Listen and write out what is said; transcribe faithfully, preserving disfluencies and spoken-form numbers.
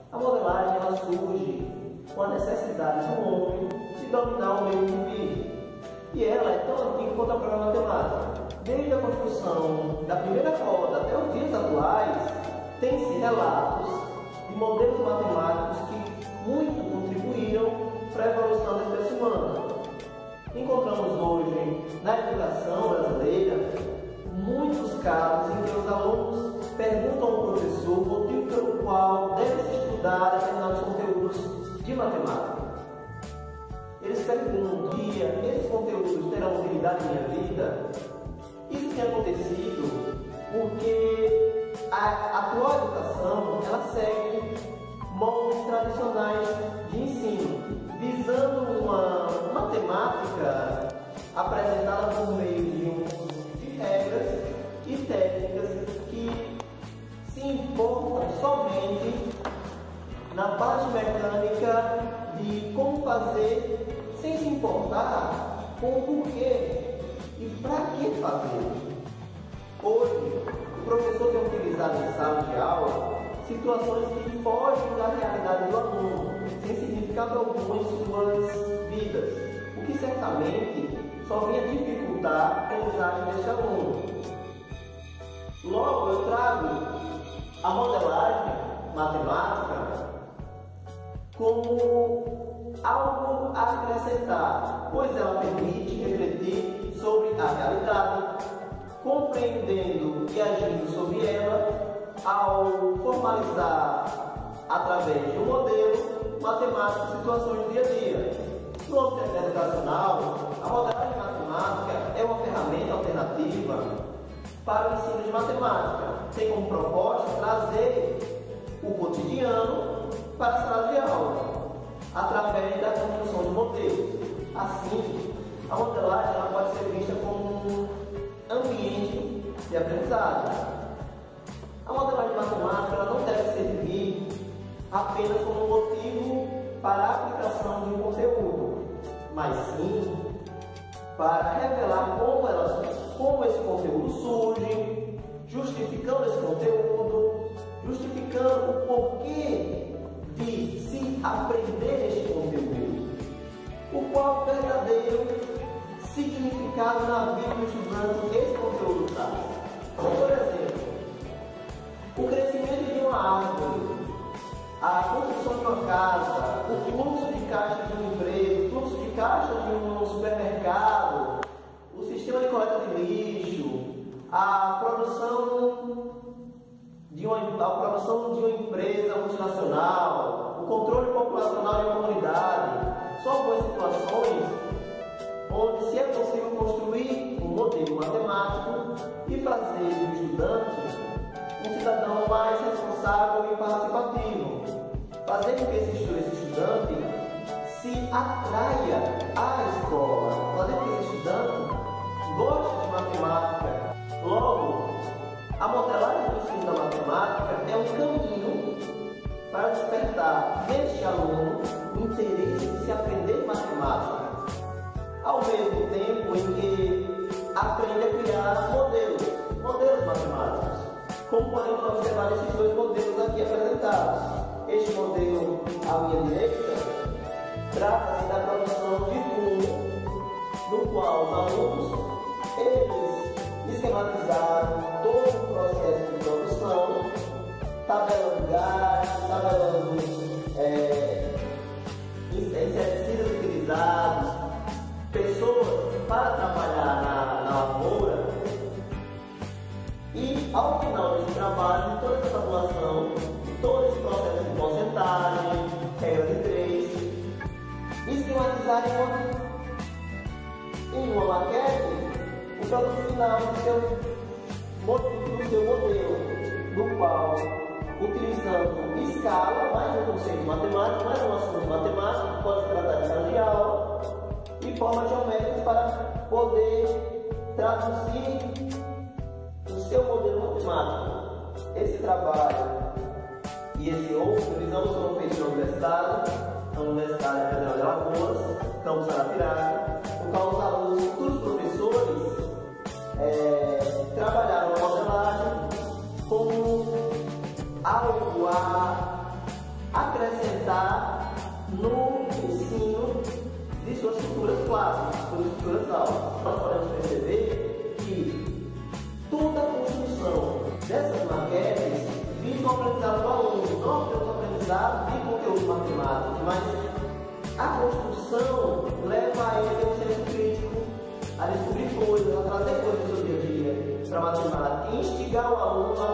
A modelagem ela surge com a necessidade do homem de dominar o meio que vive. E ela é tão antiga quanto a própria matemática. Desde a construção da primeira roda até os dias atuais, tem-se relatos de modelos matemáticos que muito contribuíram para a evolução da espécie humana. Encontramos hoje na educação brasileira muitos casos em que os alunos perguntam ao professor o motivo pelo qual deve-se estudar determinados conteúdos de matemática. Eles perguntam: esses conteúdos terão utilidade em minha vida? Isso tem acontecido porque a atual educação ela segue moldes tradicionais de ensino, visando uma matemática apresentada por meio de um conjunto de regras e técnicas que se importam somente na parte mecânica de como fazer, sem se importar com o porquê e para que fazer. Hoje, o professor tem utilizado em sala de aula situações que fogem da realidade do aluno, sem significado algum em suas vidas, o que certamente só vinha dificultar a aprendizagem deste aluno. Logo, eu trago a modelagem matemática como algo a acrescentar, pois ela permite refletir sobre a realidade, compreendendo e agindo sobre ela, ao formalizar através de um modelo matemático situações do dia a dia. No âmbito educacional, a modelagem matemática é uma ferramenta alternativa para o ensino de matemática. Tem como proposta trazer o cotidiano para a sala de aula, através da construção de modelos. Assim, a modelagem ela pode ser vista como um ambiente de aprendizagem. A modelagem matemática ela não deve servir apenas como motivo para a aplicação de um conteúdo, mas sim para revelar como, ela, como esse conteúdo surge, justificando esse conteúdo, justificando o porquê de se aprender este conteúdo, o qual é o verdadeiro significado na vida do estudante esse conteúdo traz. Por exemplo, o crescimento de uma árvore, a construção de uma casa, o fluxo de caixa de uma empresa, o fluxo de caixa de um supermercado, o sistema de coleta de lixo, a produção de uma, a produção de uma empresa multinacional, o controle populacional de uma comunidade, são algumas situações onde se é possível construir um modelo matemático e fazer do estudante um cidadão mais responsável e participativo, fazer com que esse, esse estudante se atraia à escola, fazer com que esse estudante goste de matemática. Logo, a modelagem do ensino da matemática é um caminho para despertar neste aluno o interesse de se aprender matemática, ao mesmo tempo em que aprende a criar modelos, modelos matemáticos. Como podemos observar esses dois modelos aqui apresentados. Este modelo à minha direita trata-se da produção de fundo, no qual os alunos eles esquematizaram todo o processo de produção, tabelando gastos, tabelando é, inseticidas utilizados, pessoas para trabalhar na, na lavoura. E ao final desse trabalho, de toda essa tabulação, de todo esse processo de porcentagem, regra de três, esquematizar em uma, em uma maquete o produto final do seu, do seu modelo, no qual, utilizando escala, mais um conceito matemático, mais um assunto matemático, que pode se tratar de sala de aula, e formas geométricas para poder traduzir o seu modelo matemático. Esse trabalho e esse outro, eles não foram feitos na universidade, na Universidade Federal de Alagoas, campus Arapiraca, no qual os alunos, futuros professores, é, trabalharam a modelagem como algo a acrescentar no ensino de suas culturas clássicas, suas culturas aulas. Nós podemos perceber que toda a construção dessas maquetes visa o aprendizado do aluno, não apenas o aprendizado de conteúdo matemático, mas a construção leva a ele a ter um senso crítico, a descobrir coisas, a trazer coisas do seu dia a dia para a matemática, e instigar o aluno a